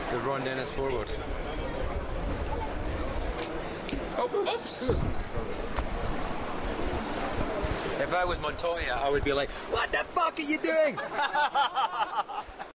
The run Dennis forward. Oh, oops! If I was Montoya, I would be like, what the fuck are you doing?